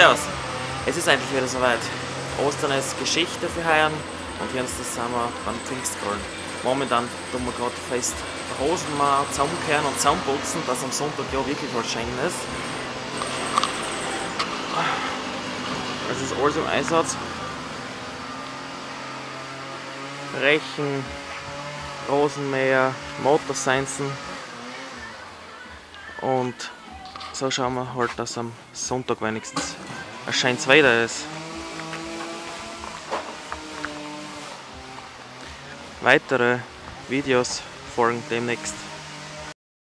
Servus! Es ist endlich wieder soweit. Ostern ist Geschichte für heuer und wir uns zusammen beim Pfingstgrollen. Momentan tun wir gerade fest Hosen mal zusammenkehren und zusammenputzen, dass am Sonntag ja wirklich was schön ist. Es ist alles im Einsatz. Rechen, Rosenmäher, Motorseinsen und so schauen wir halt, dass am Sonntag wenigstens ein schönes Wetter ist. Weitere Videos folgen demnächst.